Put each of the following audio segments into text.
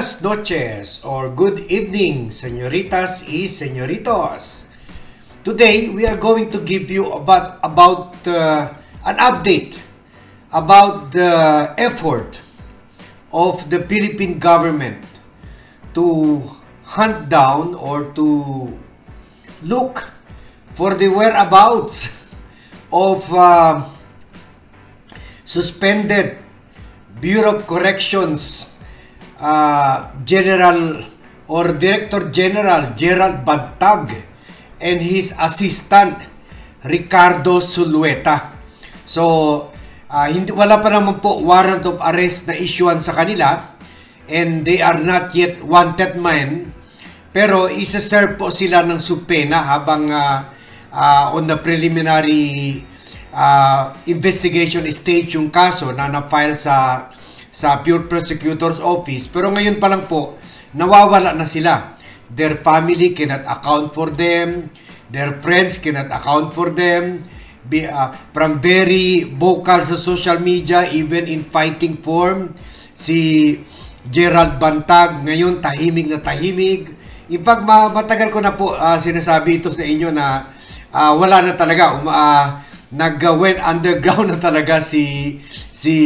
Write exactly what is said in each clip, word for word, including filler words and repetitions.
Buenas noches or good evening, señoritas y señoritos. Today we are going to give you about about uh, an update about the effort of the Philippine government to hunt down or to look for the whereabouts of uh, suspended Bureau of Corrections uh, General or Director General Gerald Bantag and his assistant Ricardo Zulueta. So uh, hindi wala pa naman po warrant of arrest na issuean sa kanila and they are not yet wanted men, pero isa-serve po sila ng subpena habang uh, uh, on the preliminary uh, investigation stage yung kaso na na-file sa sa Pure Prosecutor's Office. Pero ngayon pa lang po, nawawala na sila. Their family cannot account for them. Their friends cannot account for them. Be, uh, from very vocal sa social media, even in fighting form, si Gerald Bantag ngayon tahimik na tahimik. In fact, matagal ko na po uh, sinasabi ito sa inyo na uh, wala na talaga. Um, uh, nag-went underground na talaga si si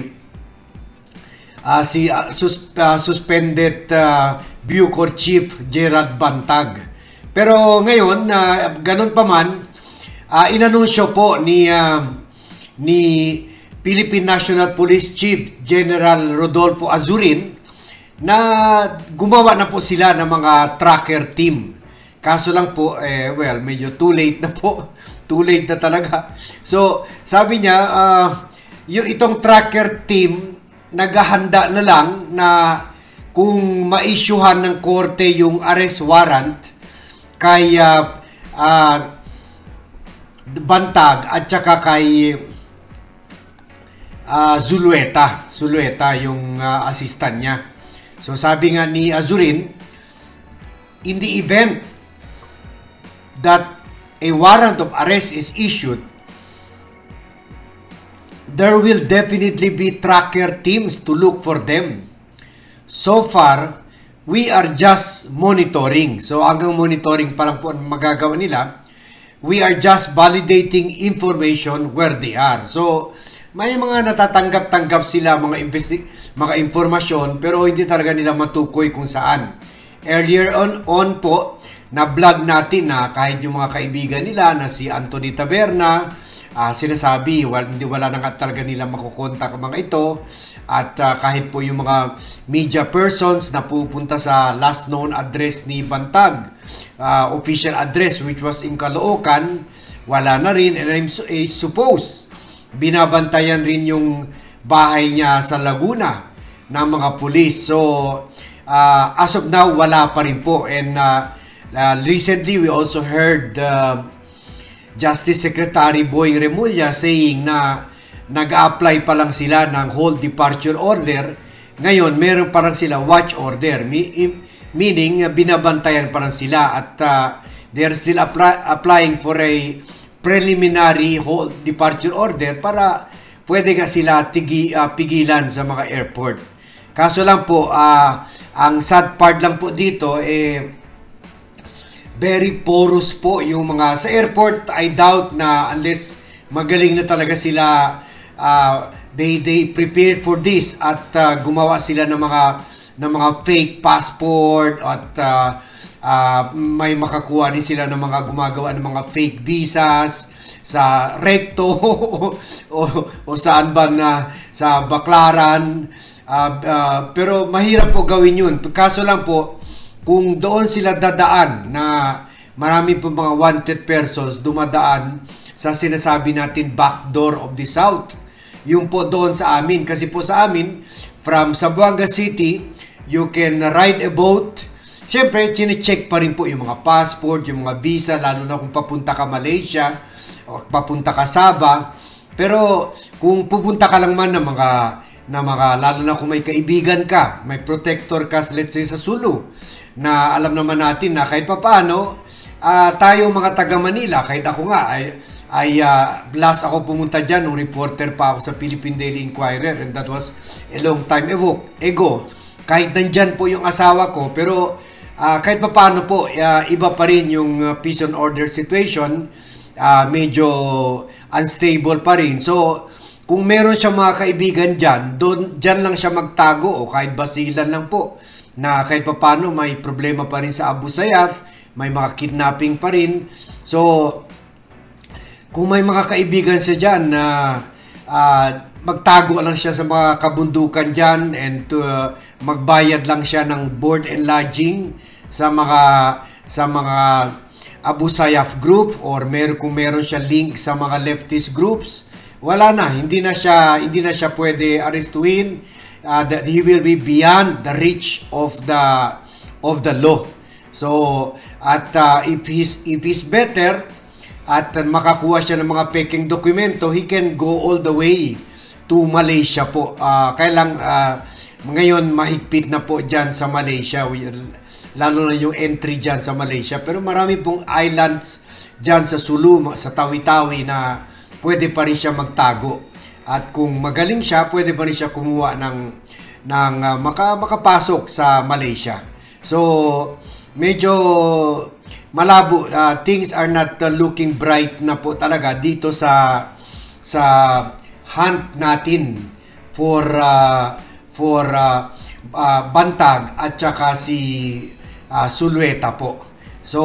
Uh, si uh, sus, uh, suspended uh, Bucor Chief Gerald Bantag. Pero ngayon, uh, ganun pa man, uh, inanunsyo po ni uh, ni Philippine National Police Chief General Rodolfo Azurin na gumawa na po sila ng mga tracker team. Kaso lang po, eh, well, medyo too late na po. Too late na talaga. So, sabi niya, uh, yung itong tracker team, naghahanda na lang na kung ma-issuehan ng korte yung arrest warrant kay uh, uh, Bantag at saka kay uh, Zulueta. Zulueta yung uh, assistant niya. So sabi nga ni Azurin, in the event that a warrant of arrest is issued, there will definitely be tracker teams to look for them. So far, we are just monitoring. So hanggang monitoring pa lang po ang magagawa nila. We are just validating information where they are. So may mga natatanggap-tanggap sila mga investi- mga informasyon pero hindi talaga nila matukoy kung saan. Earlier on, on po, na-vlog natin na kahit yung mga kaibigan nila na si Anthony Taberna, Uh, sinasabi, wala, hindi wala na talaga nila makukontak ang mga ito at uh, kahit po yung mga media persons na pupunta sa last known address ni Bantag, uh, official address which was in Caloocan, wala na rin and I'm I suppose binabantayan rin yung bahay niya sa Laguna ng mga pulis. So uh, as of now, wala pa rin po and uh, uh, recently we also heard uh, Justice Secretary Boying Remulla saying na nag-a-apply pa lang sila ng whole departure order. Ngayon, meron pa lang sila watch order. Meaning, binabantayan pa lang sila at uh, they're still apply- applying for a preliminary whole departure order para pwede nga sila tigi, uh, pigilan sa mga airport. Kaso lang po, uh, ang sad part lang po dito, eh, very porous po yung mga sa airport. I doubt na unless magaling na talaga sila, uh, they they prepared for this at uh, gumawa sila ng mga ng mga fake passport at uh, uh, may makakuha din sila ng mga gumagawa ng mga fake visas sa Recto o, o, o saan ba na sa Baclaran, uh, uh, pero mahirap po gawin yun. Kaso lang po, kung doon sila dadaan na marami po mga wanted persons dumadaan sa sinasabi natin backdoor of the South. Yung po doon sa amin. Kasi po sa amin, from Zamboanga City, you can ride a boat. Siyempre, chinecheck pa rin po yung mga passport, yung mga visa, lalo na kung papunta ka Malaysia o papunta ka Sabah. Pero kung pupunta ka lang man ng mga na mga, lalo na kung may kaibigan ka, may protector ka, let's say sa Sulu, na alam naman natin na kahit papaano, uh, tayo mga taga Manila, kahit ako nga, ay, ay uh, last ako pumunta dyan, nung reporter pa ako sa Philippine Daily Inquirer, and that was a long time ago. kahit nandyan po yung asawa ko, pero uh, kahit pa paano po, uh, iba pa rin yung uh, peace and order situation, uh, medyo unstable pa rin. So, kung meron siya mga kaibigan dyan, doon, dyan lang siya magtago o kahit basilan lang po na kahit pa paano may problema pa rin sa Abu Sayyaf, may mga kidnapping pa rin. So, kung may mga kaibigan siya dyan na uh, magtago lang siya sa mga kabundukan dyan and to, uh, magbayad lang siya ng board and lodging sa mga sa mga Abu Sayyaf group or mer kung meron siya link sa mga leftist groups, wala na, hindi na siya hindi na siya pwede arestuhin. Uh, that he will be beyond the reach of the of the law. So at uh, if he's if he's better at uh, makakuha siya ng mga peking dokumento, he can go all the way to Malaysia po. Uh, kailang uh, ngayon mahigpit na po dyan sa Malaysia, lalo na yung entry dyan sa Malaysia. Pero marami pong islands dyan sa Sulu, sa Tawi-Tawi na pwede pa rin siya magtago. At kung magaling siya, pwede pa rin siya kumuha ng, ng uh, maka, makapasok sa Malaysia. So, medyo malabo. Uh, things are not uh, looking bright na po talaga dito sa sa hunt natin for uh, for uh, uh, Bantag at saka si uh, Zulueta po. So,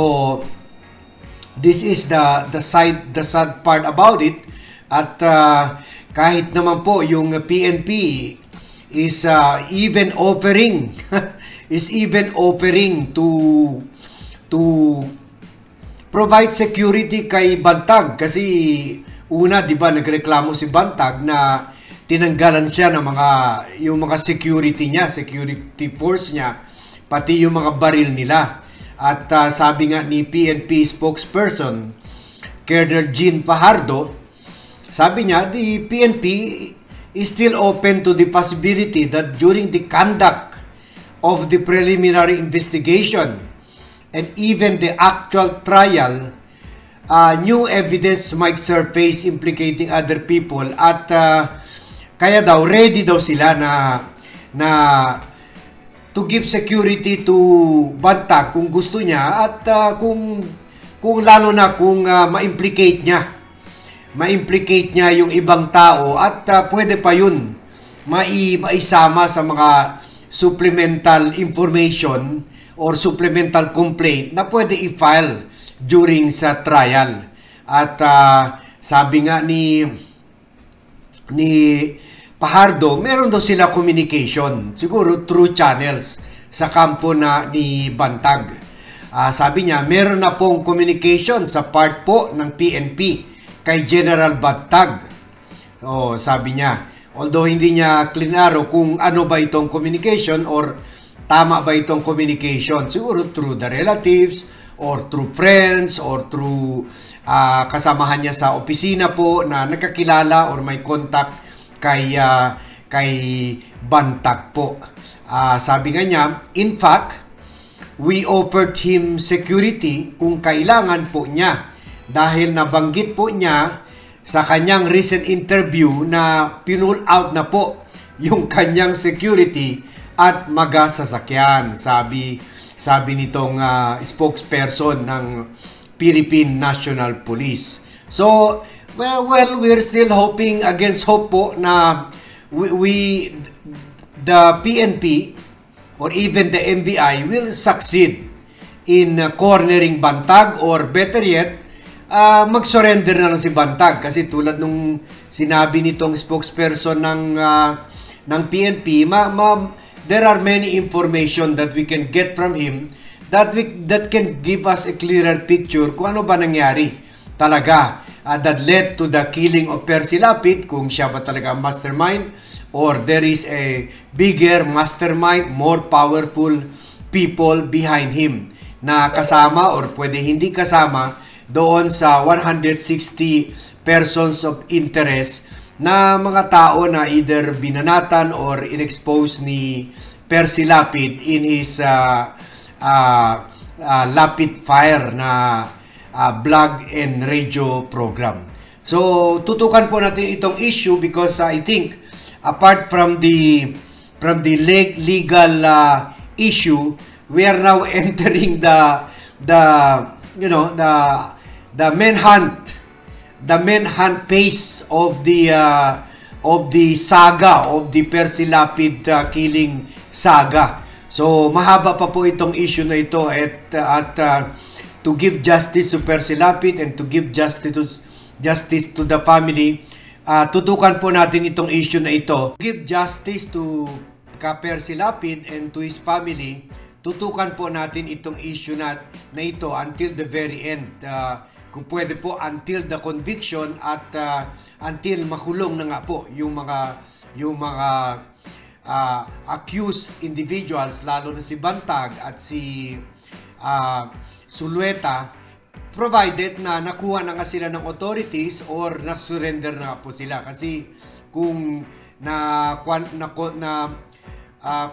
this is the the side the sad part about it. At uh, kahit naman po yung P N P is uh, even offering is even offering to to provide security kay Bantag kasi una, 'di ba, nagreklamo si Bantag na tinanggalan siya ng mga yung mga security niya, security force niya, pati yung mga baril nila. At uh, sabi nga ni P N P spokesperson Colonel Jean Fajardo, sabi niya, the P N P is still open to the possibility that during the conduct of the preliminary investigation and even the actual trial, uh, new evidence might surface implicating other people. At uh, kaya daw, ready daw sila na, na to give security to Bantag kung gusto niya at uh, kung, kung lalo na kung uh, ma-implicate niya. ma-implicate niya yung ibang tao at uh, pwede pa yun mai maisama sa mga supplemental information or supplemental complaint na pwede i-file during sa trial. At uh, sabi nga ni ni Fajardo, meron daw sila communication, siguro through channels sa kampo na ni Bantag. Uh, sabi niya, meron na pong communication sa part po ng P N P kay General Bantag. Oh, sabi niya. Although hindi niya klinaro kung ano ba itong communication or tama ba itong communication. Siguro through the relatives or through friends or through uh, kasamahan niya sa opisina po na nakakilala or may contact kay, uh, kay Bantag po. Uh, sabi nga niya, in fact, we offered him security kung kailangan po niya. Dahil nabanggit po niya sa kanyang recent interview na pinull out na po yung kanyang security at magasasakyan, sabi sabi nitong uh, spokesperson ng Philippine National Police. So, well, well, we're still hoping against hope po na we, we the P N P or even the M V I will succeed in uh, cornering Bantag, or better yet, Uh, mag-surrender na lang si Bantag kasi tulad nung sinabi nitong spokesperson ng uh, ng P N P, ma, ma, there are many information that we can get from him that we that can give us a clearer picture kung ano ba nangyari talaga uh, that led to the killing of Percy Lapid, kung siya ba talaga mastermind or there is a bigger mastermind, more powerful people behind him na kasama or pwede hindi kasama doon sa one hundred sixty persons of interest na mga tao na either binanatan or inexpose ni Percy Lapid in his uh, uh, uh, Lapid Fire na uh, blog and radio program. So, tutukan po natin itong issue because uh, I think apart from the from the leg legal uh, issue, we are now entering the the you know the the manhunt the manhunt phase of the uh, of the saga of the Percy Lapid uh, killing saga. So mahaba pa po itong issue na ito at at uh, to give justice to Percy Lapid and to give justice to justice to the family. Uh, tutukan po natin itong issue na ito. Give justice to ka Percy Lapid and to his family. Tutukan po natin itong issue na, na ito until the very end. Uh, kung pwede po until the conviction at uh, until makulong na nga po yung mga yung mga uh, accused individuals, lalo na si Bantag at si uh, Zulueta, provided na nakuha na nga sila ng authorities or na-surrender na po sila. Kasi kung na na, na uh,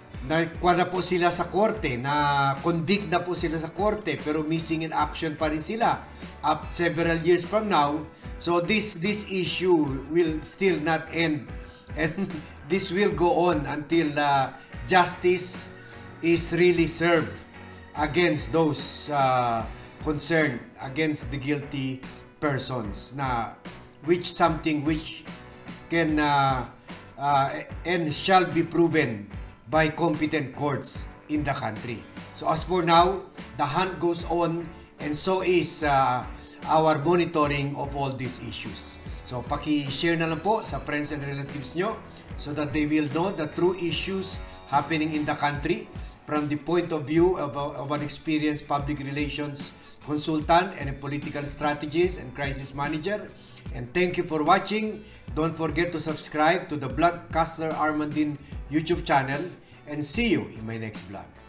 na na po sila sa korte, na convict na po sila sa korte, pero missing in action pa rin sila up several years from now, so this this issue will still not end, and this will go on until uh, justice is really served against those uh, concerned, against the guilty persons, na which something which can uh, uh, and shall be proven by competent courts in the country. So as for now, the hunt goes on, and so is uh, our monitoring of all these issues. So paki-share na lang po sa friends and relatives nyo so that they will know the true issues happening in the country from the point of view of, of an experienced public relations consultant and a political strategist and crisis manager. And thank you for watching. Don't forget to subscribe to the Vlogcaster Armandin YouTube channel, and see you in my next vlog.